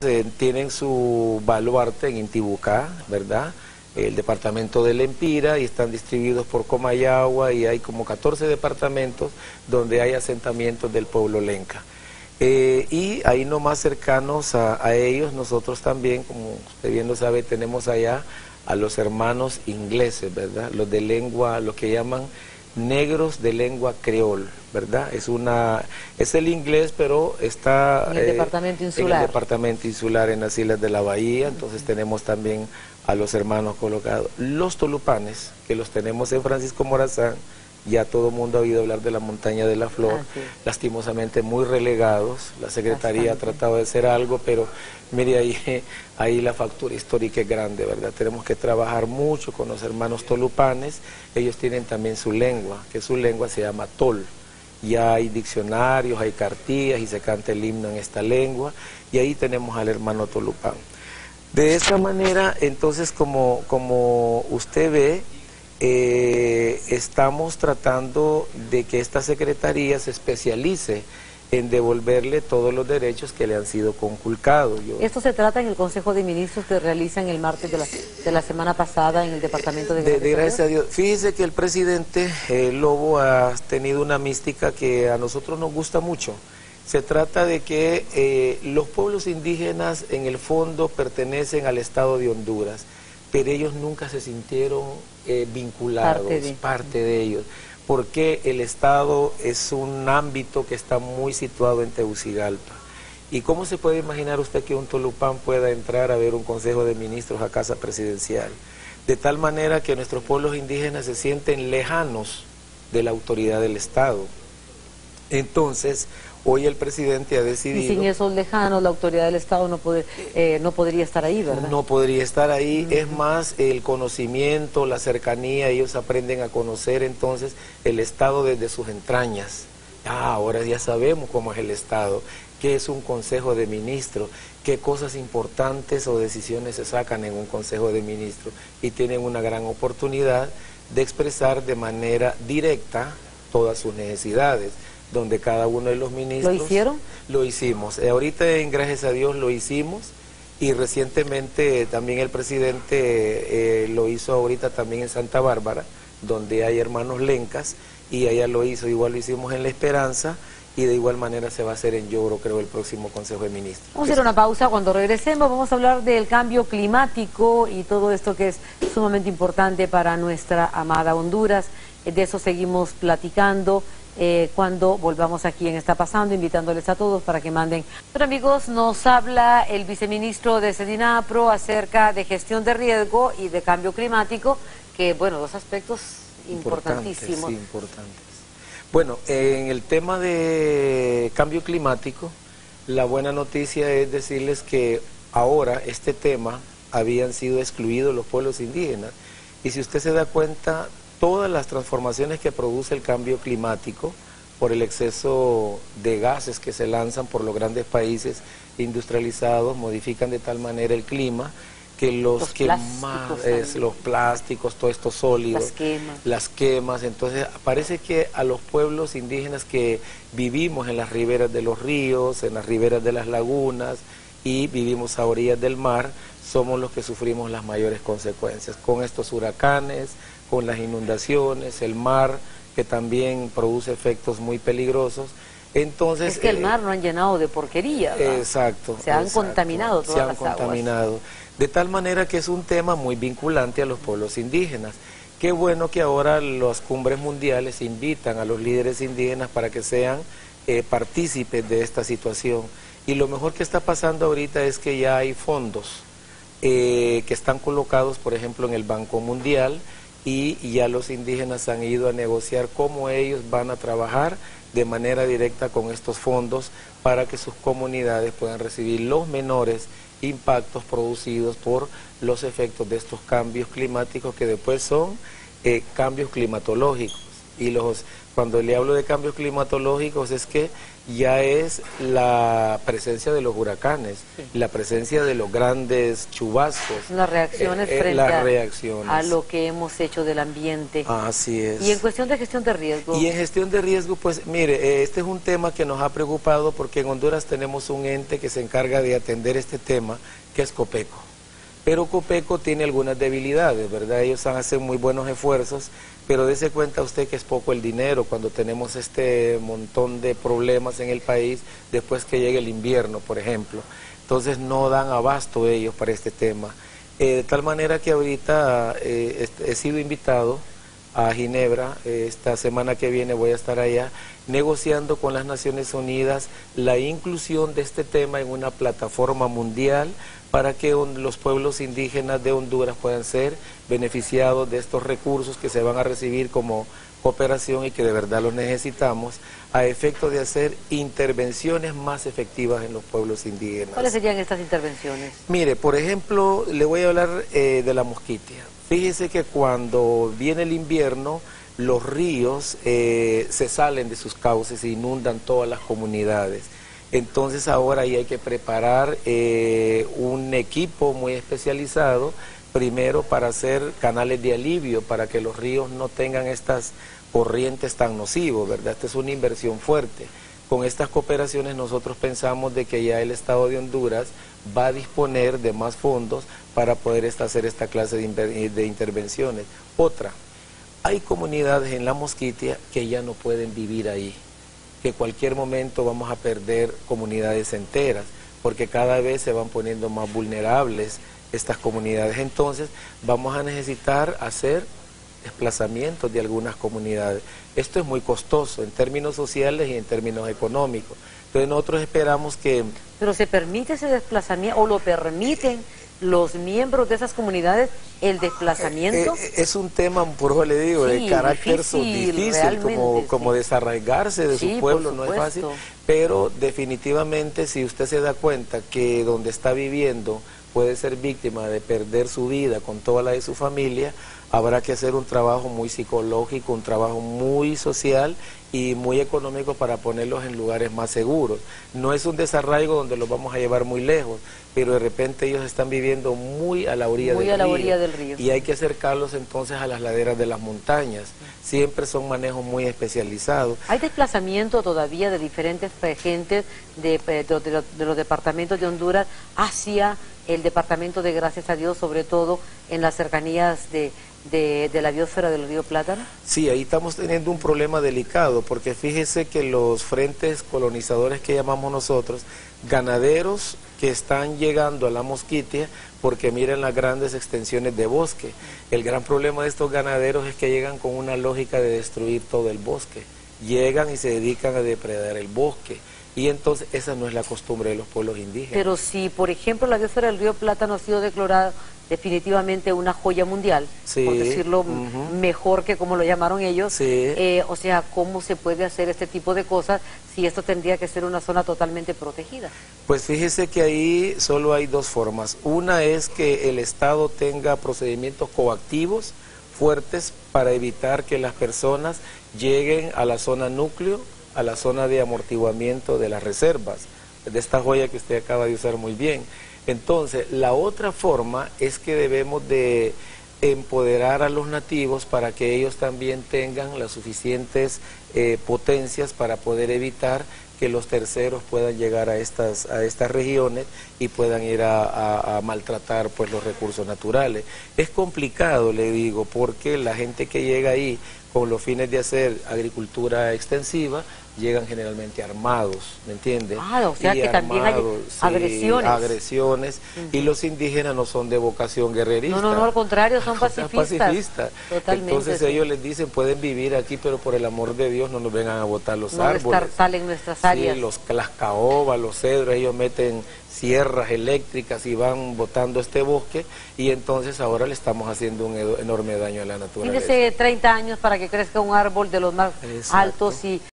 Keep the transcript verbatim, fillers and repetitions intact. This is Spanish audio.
Eh, tienen su baluarte en Intibucá, ¿verdad? El departamento del Empira, y están distribuidos por Comayagua, y hay como catorce departamentos donde hay asentamientos del pueblo lenca. Eh, y ahí nomás cercanos a, a ellos, nosotros también, como usted bien lo sabe, tenemos allá a los hermanos ingleses, ¿verdad? Los de lengua, lo que llaman negros de lengua creol, ¿verdad? Es una, es el inglés, pero está en el, eh, departamento insular. en el departamento insular, en las islas de la Bahía. Entonces uh-huh. tenemos también a los hermanos colocados. Los tolupanes, que los tenemos en Francisco Morazán, ya todo el mundo ha oído hablar de la montaña de la flor, ah, sí. lastimosamente muy relegados. La Secretaría Bastante. ha tratado de hacer algo, pero mire ahí, ahí la factura histórica es grande, ¿verdad? Tenemos que trabajar mucho con los hermanos tolupanes. Ellos tienen también su lengua, que su lengua se llama tol. Ya hay diccionarios, hay cartillas y se canta el himno en esta lengua, y ahí tenemos al hermano tolupán. De esa manera, entonces, como, como usted ve, Eh, estamos tratando de que esta secretaría se especialice en devolverle todos los derechos que le han sido conculcados. Yo... Esto se trata en el Consejo de Ministros que realizan el martes de la, de la semana pasada en el departamento de... De, de gracias a Dios. Fíjese que el presidente eh, Lobo ha tenido una mística que a nosotros nos gusta mucho. Se trata de que eh, los pueblos indígenas en el fondo pertenecen al Estado de Honduras, pero ellos nunca se sintieron eh, vinculados, parte de... parte de ellos, porque el Estado es un ámbito que está muy situado en Tegucigalpa. ¿Y cómo se puede imaginar usted que un tolupán pueda entrar a ver un Consejo de Ministros a Casa Presidencial? De tal manera que nuestros pueblos indígenas se sienten lejanos de la autoridad del Estado. Entonces, hoy el presidente ha decidido... Y sin esos lejanos, la autoridad del Estado no, poder, eh, no podría estar ahí, ¿verdad? No podría estar ahí, uh-huh. es más el conocimiento, la cercanía, ellos aprenden a conocer entonces el Estado desde sus entrañas. Ah, ahora ya sabemos cómo es el Estado, qué es un Consejo de Ministros, qué cosas importantes o decisiones se sacan en un Consejo de Ministros, y tienen una gran oportunidad de expresar de manera directa todas sus necesidades, donde cada uno de los ministros... ¿Lo hicieron? Lo hicimos. Eh, ahorita, en gracias a Dios, lo hicimos, y recientemente eh, también el presidente eh, lo hizo ahorita también en Santa Bárbara, donde hay hermanos lencas, y allá lo hizo, igual lo hicimos en La Esperanza, y de igual manera se va a hacer en Yoro, creo, el próximo Consejo de Ministros. Vamos a hacer una pausa. Cuando regresemos vamos a hablar del cambio climático y todo esto que es sumamente importante para nuestra amada Honduras. De eso seguimos platicando eh, cuando volvamos aquí en Está Pasando, invitándoles a todos para que manden. Pero amigos, nos habla el viceministro de SEDINAPRO acerca de gestión de riesgo y de cambio climático, que bueno, dos aspectos importantísimos. Sí, importantes. Bueno, en el tema de cambio climático, la buena noticia es decirles que ahora este tema habían sido excluidos los pueblos indígenas, y si usted se da cuenta, todas las transformaciones que produce el cambio climático por el exceso de gases que se lanzan por los grandes países industrializados modifican de tal manera el clima que los, los que más es los plásticos, todos estos sólidos, las quemas. las quemas, entonces parece que a los pueblos indígenas que vivimos en las riberas de los ríos, en las riberas de las lagunas y vivimos a orillas del mar, somos los que sufrimos las mayores consecuencias con estos huracanes, con las inundaciones, el mar que también produce efectos muy peligrosos. Entonces, es que el eh, mar lo han llenado de porquería, ¿verdad? Exacto. Se han exacto, contaminado todas se han las contaminado. aguas. De tal manera que es un tema muy vinculante a los pueblos indígenas. Qué bueno que ahora las cumbres mundiales invitan a los líderes indígenas para que sean eh, partícipes de esta situación. Y lo mejor que está pasando ahorita es que ya hay fondos eh, que están colocados, por ejemplo, en el Banco Mundial, y ya los indígenas han ido a negociar cómo ellos van a trabajar de manera directa con estos fondos para que sus comunidades puedan recibir los menores impactos producidos por los efectos de estos cambios climáticos, que después son eh, cambios climatológicos. Y los, cuando le hablo de cambios climatológicos es que ya es la presencia de los huracanes, sí. la presencia de los grandes chubascos. Las reacciones eh, frente las a, reacciones. a lo que hemos hecho del ambiente. Así es. Y en cuestión de gestión de riesgo. Y en gestión de riesgo, pues mire, este es un tema que nos ha preocupado porque en Honduras tenemos un ente que se encarga de atender este tema, que es Copeco. Pero Copeco tiene algunas debilidades, ¿verdad? Ellos hacen muy buenos esfuerzos, pero dése cuenta usted que es poco el dinero cuando tenemos este montón de problemas en el país después que llegue el invierno, por ejemplo. Entonces no dan abasto ellos para este tema. Eh, de tal manera que ahorita eh, he sido invitado a Ginebra, eh, esta semana que viene voy a estar allá, negociando con las Naciones Unidas la inclusión de este tema en una plataforma mundial para que los pueblos indígenas de Honduras puedan ser beneficiados de estos recursos que se van a recibir como cooperación y que de verdad los necesitamos, a efecto de hacer intervenciones más efectivas en los pueblos indígenas. ¿Cuáles serían estas intervenciones? Mire, por ejemplo, le voy a hablar eh, de la mosquitia. Fíjese que cuando viene el invierno, los ríos eh, se salen de sus cauces e inundan todas las comunidades. Entonces ahora ahí hay que preparar eh, un equipo muy especializado, primero para hacer canales de alivio, para que los ríos no tengan estas corrientes tan nocivos, ¿verdad? Esta es una inversión fuerte. Con estas cooperaciones nosotros pensamos de que ya el Estado de Honduras va a disponer de más fondos para poder hacer esta clase de, de intervenciones. Otra, hay comunidades en la Mosquitia que ya no pueden vivir ahí, que cualquier momento vamos a perder comunidades enteras, porque cada vez se van poniendo más vulnerables estas comunidades. Entonces vamos a necesitar hacer desplazamientos de algunas comunidades. Esto es muy costoso en términos sociales y en términos económicos. Entonces nosotros esperamos que... ¿Pero se permite ese desplazamiento o lo permiten los miembros de esas comunidades el desplazamiento? Eh, eh, es un tema, por eso le digo, sí, de carácter difícil, difícil como, sí. como desarraigarse de sí, su pueblo, no es fácil, pero definitivamente si usted se da cuenta que donde está viviendo puede ser víctima de perder su vida con toda la de su familia, habrá que hacer un trabajo muy psicológico, un trabajo muy social y muy económico para ponerlos en lugares más seguros. No es un desarraigo donde los vamos a llevar muy lejos, pero de repente ellos están viviendo muy a la orilla, muy del, a la río, orilla del río. Y hay que acercarlos entonces a las laderas de las montañas. Siempre son manejos muy especializados. ¿Hay desplazamiento todavía de diferentes gentes de, de, de, de los departamentos de Honduras hacia el departamento de Gracias a Dios, sobre todo en las cercanías de, de, de la biosfera del río Plátano? Sí, ahí estamos teniendo un problema delicado, porque fíjese que los frentes colonizadores que llamamos nosotros, ganaderos que están llegando a la Mosquitia, porque miren las grandes extensiones de bosque. El gran problema de estos ganaderos es que llegan con una lógica de destruir todo el bosque. Llegan y se dedican a depredar el bosque. Y entonces esa no es la costumbre de los pueblos indígenas. Pero si, por ejemplo, la biosfera del río Plátano ha sido declarada definitivamente una joya mundial, sí, por decirlo uh-huh. mejor que como lo llamaron ellos, sí. eh, o sea, ¿cómo se puede hacer este tipo de cosas si esto tendría que ser una zona totalmente protegida? Pues fíjese que ahí solo hay dos formas. Una es que el Estado tenga procedimientos coactivos fuertes para evitar que las personas lleguen a la zona núcleo, a la zona de amortiguamiento de las reservas, de esta joya que usted acaba de usar muy bien. Entonces, la otra forma es que debemos de empoderar a los nativos para que ellos también tengan las suficientes eh, potencias para poder evitar que los terceros puedan llegar a estas, a estas regiones y puedan ir a, a, a maltratar pues, los recursos naturales. Es complicado, le digo, porque la gente que llega ahí con los fines de hacer agricultura extensiva, llegan generalmente armados, ¿me entiendes? Ah, o sea y que armados, también hay sí, agresiones. agresiones, uh-huh. Y los indígenas no son de vocación guerrerista. No, no, no, al contrario, son pacifistas. pacifistas. Totalmente. Entonces sí. Ellos les dicen, pueden vivir aquí, pero por el amor de Dios no nos vengan a botar los no árboles. No salen nuestras áreas. Sí, los, las caobas, los cedros, ellos meten sierras eléctricas y van botando este bosque, y entonces ahora le estamos haciendo un enorme daño a la naturaleza. Fíjese treinta años para que crezca un árbol de los más Exacto. altos y